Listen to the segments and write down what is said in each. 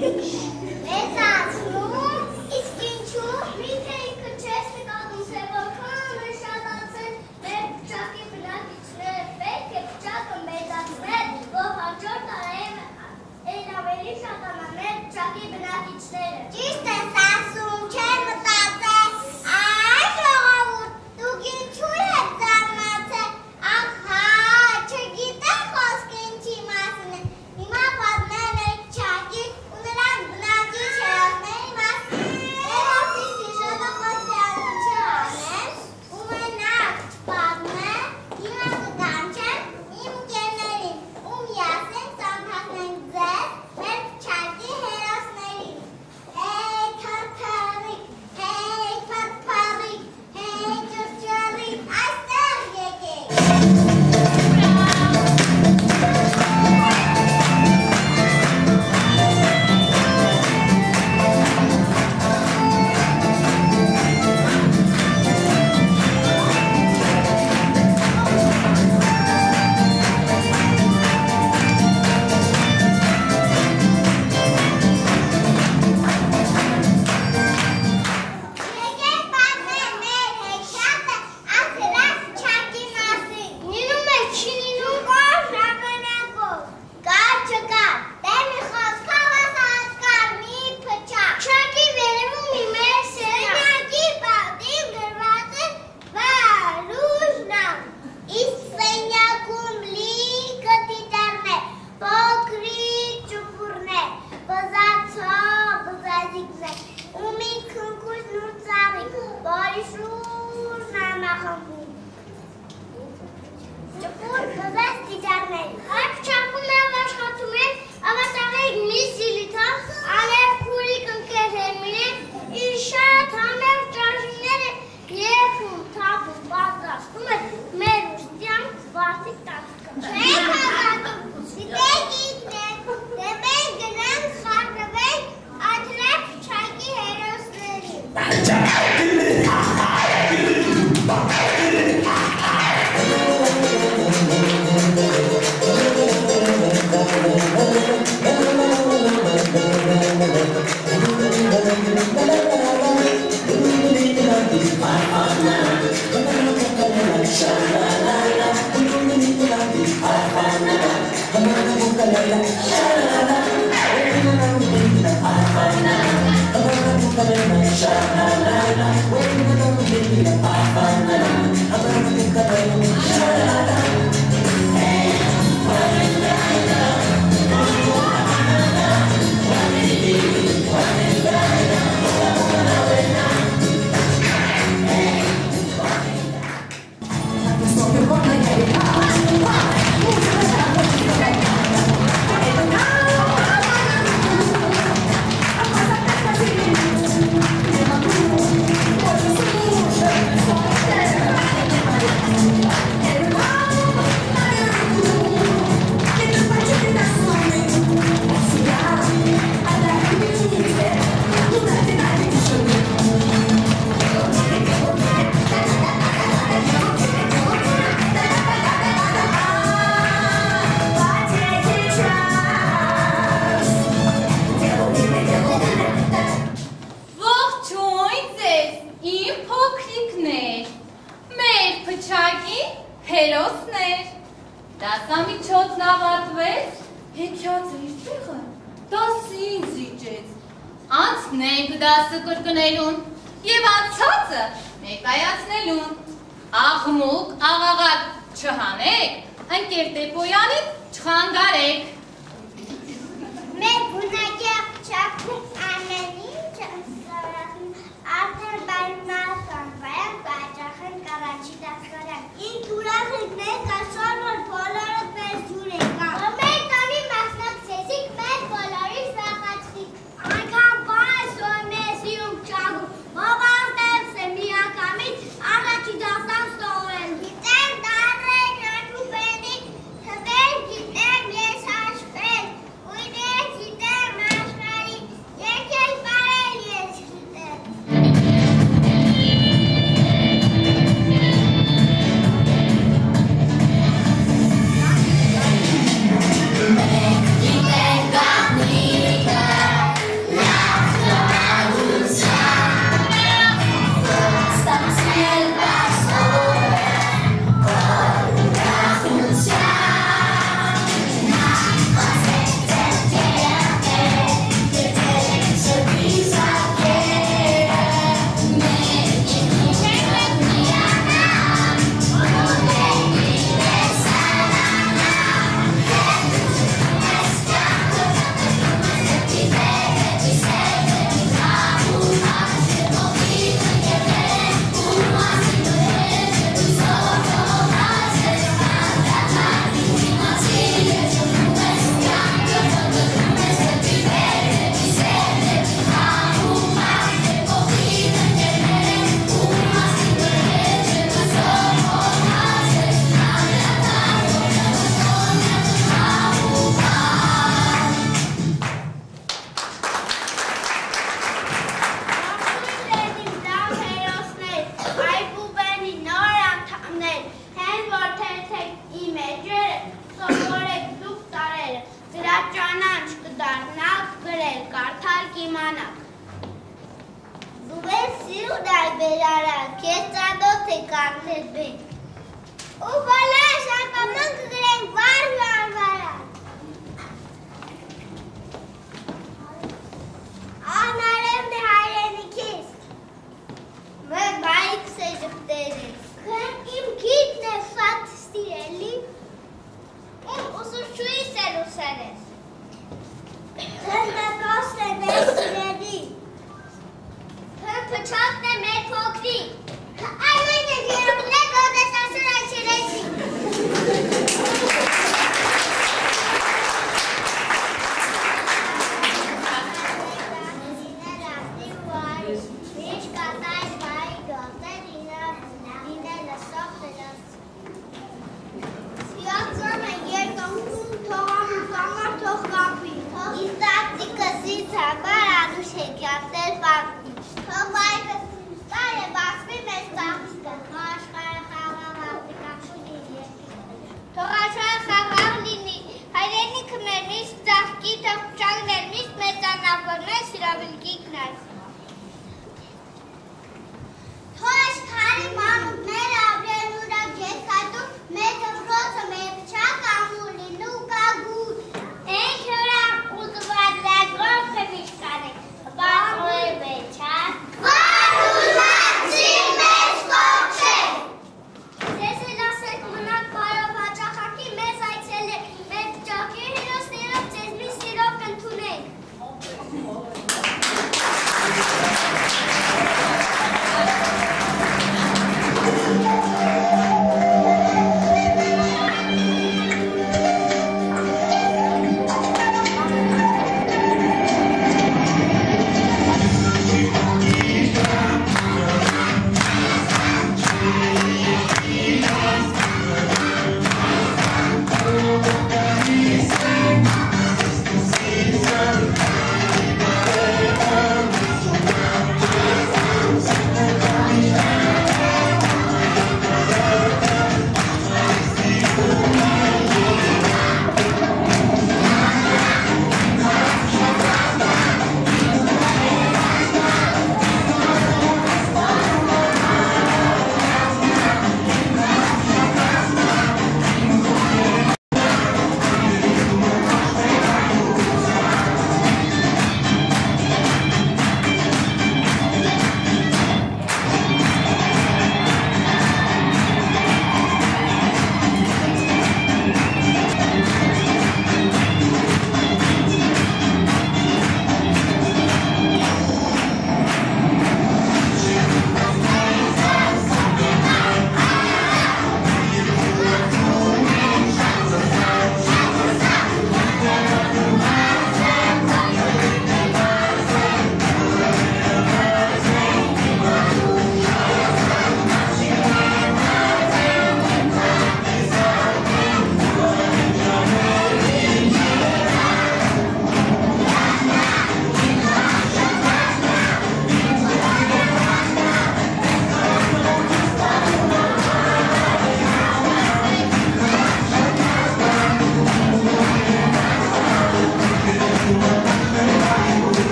Yes, I դառնաք, գրել, կարդալ կիմանաք։ Դու ես սիրուն այ բերարակ, քեզ ծանոթ է կանգնել բեն։ Ու բոլոր շարքամն կգրենք վար-վար-վարակ։ Անարևն է հայրենիքիս, մեր բայիքս է ժպտերից։ Իմ գիտն է սատ ստիրելի, իմ ուսուրջույս է լուսերես։ Դպրոցն է մեր սիրելի, փչակն է մեր փոքրի, այլույն է գերումն է գոդես ասր այչերեցի։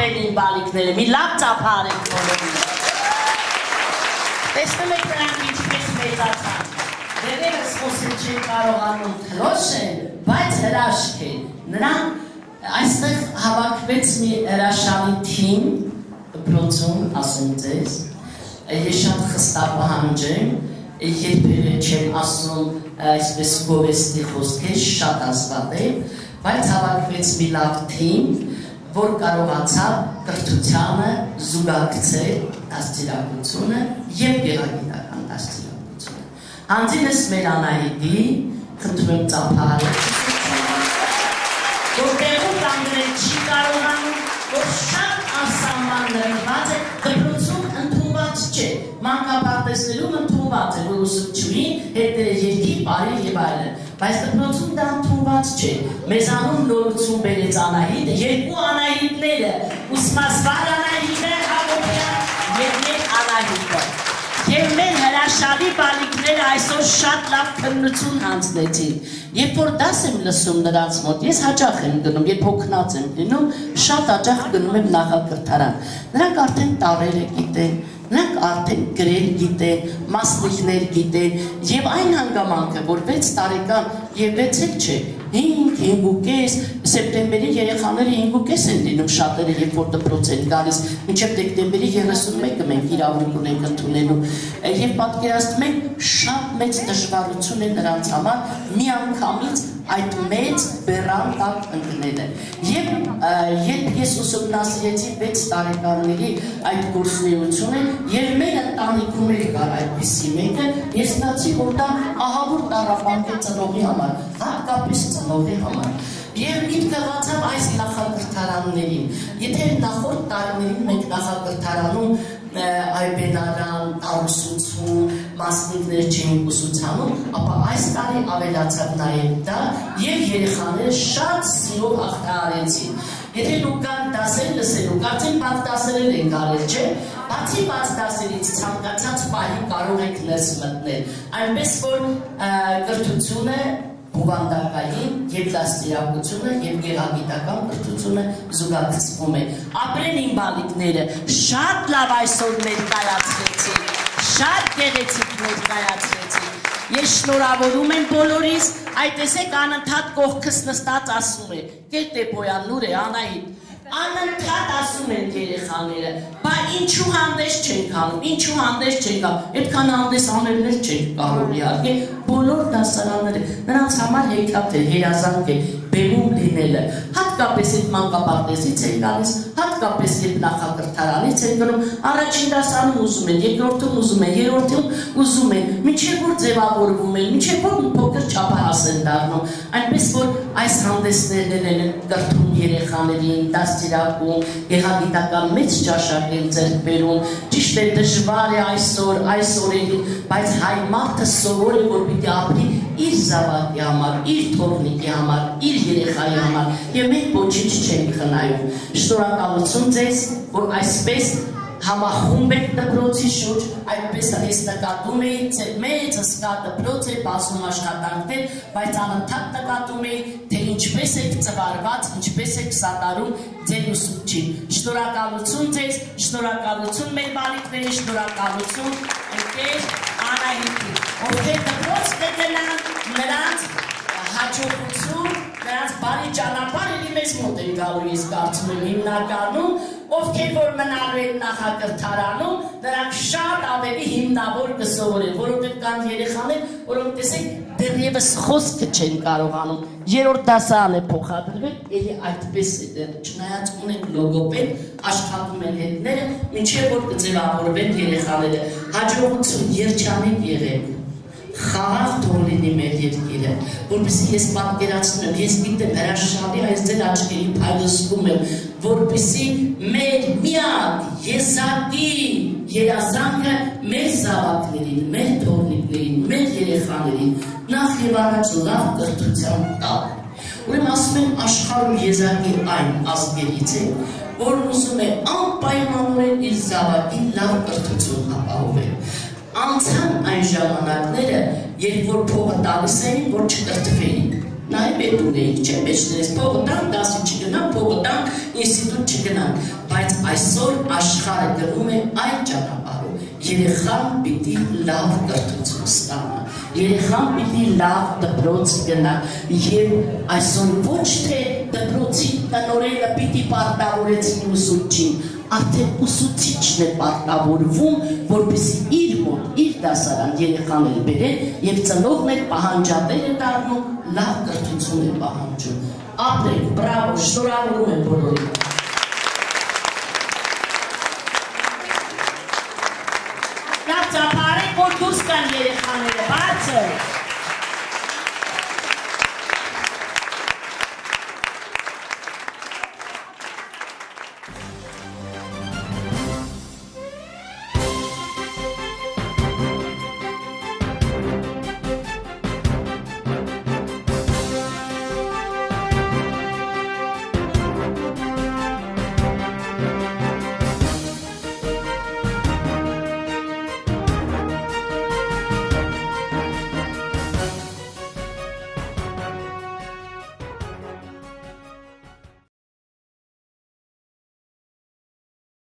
ամենին բալիկները, մի լավ ծափար ենք բոլորին։ Տեսնում եք նրանք ինչպես մեծացան, դերևս խոսել չեն կարողանում քրոշել, բայց հրաշք է, նրանք այստեղ հավաքվեց մի հրաշալի թիմ, դպրոցում ասում ձեզ, ես շատ խստապ պահանջեմ, երբևէ չեմ ասում այսպես գովեստի խոսքեր, շատ ազգատ է, բայց հավաքվեց մի լավ թիմ, որ կարողացավ կրթությանը զուգակցել դաստիարակությունը և գեղագիտական դաստիարակությունը։ Հանձինս մեր Անահիտի, խնդրում եմ ծափահարել, որ տեղում կանգնել չի կարողանում, որ շատ անսահման նվիրված է, դպրոցում ընդունված չէ, մանկապարտեզներում ընդունված է, որ ուսուցչուհին հետները երկի, բարի և այլն, բայց դպրոցում դա ընդունված չէ, մեզանում նորություն բերեց Անահիտը, երկու Անահիտները, ուսմասվար Անահիտը, Հակոբյան և մեր Անահիտը, և մեր հրաշալի բալիկները այսօր շատ լավ քննություն հանձնեցին, երբ որ դաս եմ լսում նրանց մոտ, ես հաճախ եմ գնում, երբ հոգնած եմ լինում, շատ հաճախ գնում եմ նախակրթարան, նրանք արդեն տառերը գիտեն, նրանք արդեն գրել գիտեն, մասնիկներ գիտեն, և այն հանգամանքը, որ 6 տարեկան և 6 չէ, 5-5.5, սեպտեմբերի երեխաները 5.5 են լինում շատերը, երբ որ դպրոց են գալիս, մինչև դեկտեմբերի 31-ը մենք իրավունք ունենք ընդունելու, և պատկերացնում ենք շատ մեծ դժվարություն է նրանց համար միանգամից այդ մեծ բեռան տակ ընկնելը։ Եվ երբ ես ուսումնասիրեցի 6 տարեկանների այդ գործունեությունը և մեր ընտանիքում էր կար այդպիսի մեկը, ես ստացի, որ դա ահավոր տառապանք է ծնողի համար, հատկապես ծնողի համար։ Եվ միտքը վացավ այս նախակրթարաններին, եթե նախորդ տարիներին մենք նախակրթարանում այբենարան, տարուսություն, մասնիկներ չէին ուսուցանում, ապա այս տարի ավելացավ նաև դա և երեխաները շատ սիրով հաղթահարեցին։ Եթե դուք կան դասեր լսելու, կարծեմ բաց դասերել ենք արել, չէ, բացի բաց դասերից ցանկացած պահի կարող եք ներս մտնել, այնպես որ կրթությունը բովանդակային և դաստիարակությունը և գեղագիտական կրթությունը զուգակցվում է։ Ապրեն իմ բալիկները, շատ լավ այսօր ներկայացրեցին, շատ գեղեցիկ ներկայացրեցին։ Ես շնորհավորում եմ բոլորիս, այդ տեսեք անընդհատ կողքս նստած ասում է, Կետեպոյան, Նուրե, Անահիտ, անընդհատ ասում են երեխաները, բա ինչու հանդես չենք անում, ինչու հանդես չենք անում, այդքան հանդես անելներ չենք կարող իհարկե, բոլոր դասարանները, նրանց համար հեքիաթ է, երազանք է, բեմում լինելը, հատկապես այդ մանկապարտեզից են գալիս, հատկապես երբ նախակրթարանից են գնում, առաջին դասարանում ուզում են, երկրորդում ուզում են, երրորդում ուզում են, մինչև որ ձևավորվում են, մինչև որ փոքր չափահաս են դառնում, այնպես որ այս հանդեսներն են կրթում երեխաներին, դաստիարակում, գեղագիտական մեծ ճաշակ են ձեռք բերում, ճիշտ է դժվար է այս օրերին, բայց հայ մարդը սովոր է, որ պիտի ապրի իր զավակի համար, իր թողնիկի համար, իր երեխայի համար, և մենք ոչինչ չենք խնայում։ Շնորհակալություն ձեզ, որ այսպես համախումբ եք դպրոցի շուրջ, այդպես ես նկատում էի, մեծ հսկա դպրոց է, բազում աշխատանքներ, բայց անընդհատ նկատում էի, թե ինչպես եք ծվարված, ինչպես եք սատարում ձեր ուսուցչին։ Շնորհակալություն ձեզ, շնորհակալություն մեր բալիկների, շնորհակալություն ընկեր Անահիտի, ովքեր դպրոց կգնան, նրանց հաջողություն, նրանց բարի ճանապարհ էլի մեզ մոտ են գալու, ես կարծում եմ հիմնականում, ովքեր որ մնալու են նախակրթարանում, նրանք շատ ավելի հիմնավոր կսովորեն, որովհետև կան երեխաներ, որոնք տեսեք դեռևս խոսքը չեն կարողանում, երրորդ դասարան է փոխադրվել, էլի այդպես է դեռ, չնայած ունեն լոգոպեդ, աշխատում են հետները, մինչև որ կձևավորվեն երեխաները, հաջողություն, երջանիկ եղեք, խաղաղ թող լինի մեր երկիրը, որպեսզի ես պատկերացնում եմ, ես գիտեմ հրաշալի այս ձեր աչքերի փայլը զգում եմ, որպեսզի մեր միակ եզակի երազանքը մեր զավակներին, մեր թողնիկներին, մեր երեխաներին նախ և առաջ լավ կրթության տալ։ Ուրեմն ասում եմ աշխարհում եզակի այն ազգերից է, որն ուզում է անպայմանորեն իր զավակին լավ կրթություն ապահովել։ Անցան այն ժամանակները, երբ որ փողը տալիս էին, որ չկրթվեին։ նայ պետուն էինք, չէ, մեջներս փողը տան, դասի չգնան, փողը տան, ինստիտուտ չգնան, բայց այսօր աշխարհը գնում է այն ճանապարհով, երեխան պիտի լավ կրթություն ստանա, երեխան պիտի լավ դպրոց գնա, եւ այսօր ոչ թե դպրոցի տնօրենը պիտի պարտավորեցնի ուսուցչին, արդեն ուսուցիչն է պարտավորվում, որպեսզի իր մոտ, իր դասարան երեխաներ բերեն եւ ծնողն է պահանջատեր է դառնում, լավ կրթություն է պահանջում։ Ապրեք, բրավո, շնորհավորում եմ բոլորին։ Լավ ծափարեք, որ դուրս կան երեխաները, բարձր։